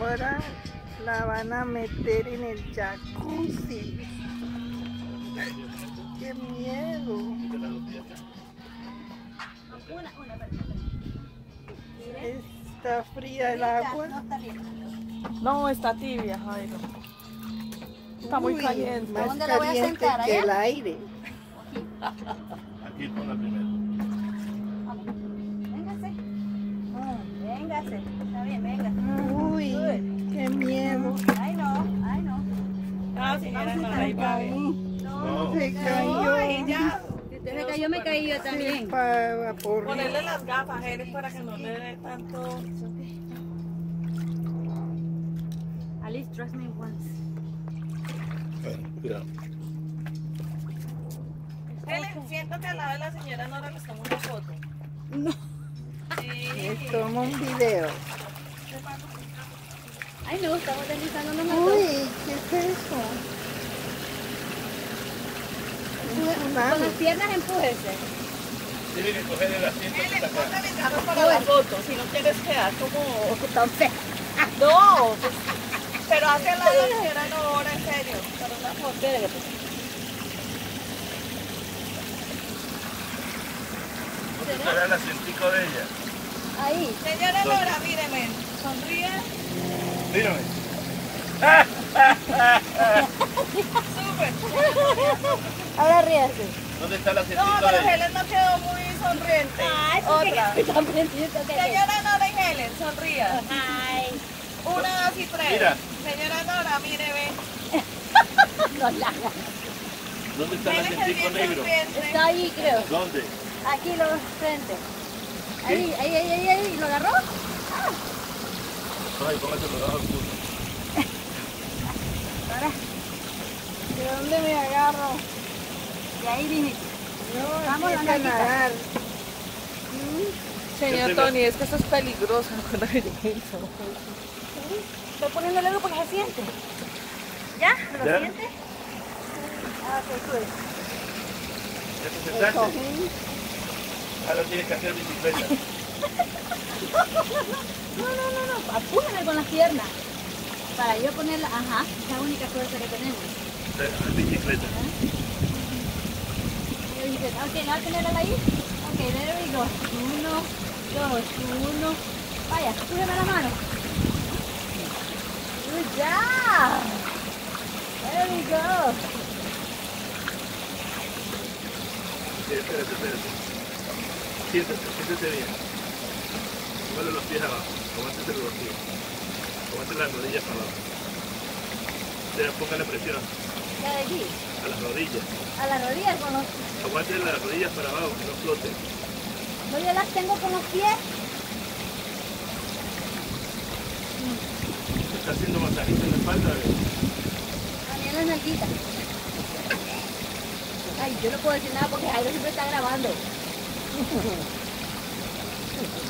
Nora la van a meter en el jacuzzi. ¡Qué miedo! ¿Está fría el agua? No, está tibia, Jairo. Está muy caliente. Más ¿Dónde la voy a caliente sentar, que allá? el aire. Aquí pon la primera. Véngase. Véngase. Está bien, venga. Uy, qué miedo. Ay, no, ay, no. Ah, señora Nora, ahí va a ver. No. Se cayó. Ay, ya. Si usted se cayó, me caí yo también. Para por Ponerle las gafas, Helen, para que no le dé tanto... At least trust me once. Bueno, cuidado. Helen, siéntate al lado de la señora Nora, le tomamos una foto. No. Les Sí. tomo un video. Ay, no, estamos deslizándonos las dos. Uy, ¿qué es eso? Un Con las tsunami. piernas empújese. Tiene que coger el asiento que Helen, está acá. ponte mi carro para la foto, si no quieres quedar como... Tan fea. No, pues, pero hacia la señora Nora, en serio, para una foto. ¿Dónde estará el asientico de ella? Ahí. Señora Nora, míreme, sonríe. Mírame. Súper. Ahora ríase. ¿Dónde está el No, asientico pero de ella? Helen no quedó muy sonriente. Ay, Otra. tan preciso que es. Señora Nora y Helen, sonría. Ay, 1, 2 y 3. Mira. Señora Nora, míreme. no la hagas. ¿Dónde está el Helen es asientico bien negro? sonriente. Está ahí, creo. ¿Dónde? Aquí los frente. Ahí, ahí, ahí, ahí, ahí. ¿Lo agarró? Ay, póngaselo debajo del culo. Ahora. ¿De dónde me agarro? Y ahí, dije. No, Vamos, empieza a Nandita. nadar. Señor Tony, es que esto es peligroso. Estoy poniéndole algo porque se siente. ¿Ya? ¿Lo ¿Ya? siente? Ah, ok, sube. ¿Ya te El sentaste? cojín. Ahora tienes que hacer bicicleta. No. Apújale con las piernas. Para yo ponerla. Ajá. Es la única fuerza que tenemos. Bicicleta. Ok, ¿no va a tenerla ahí? Ok, there we go. 1, 2, 1. Vaya, súbeme la mano. Good job. There we go. Sí, espérate. Siéntate bien. Póngale los pies abajo. Aguántese los pies. Aguante las rodillas para abajo. Póngale presión Ya de aquí. a las rodillas. A las rodillas con los... Aguante las rodillas para abajo, que no floten. No, yo las tengo con los pies. Se está haciendo masajito en la espalda. También las nalguitas. Ay, yo no puedo decir nada porque Jairo siempre está grabando.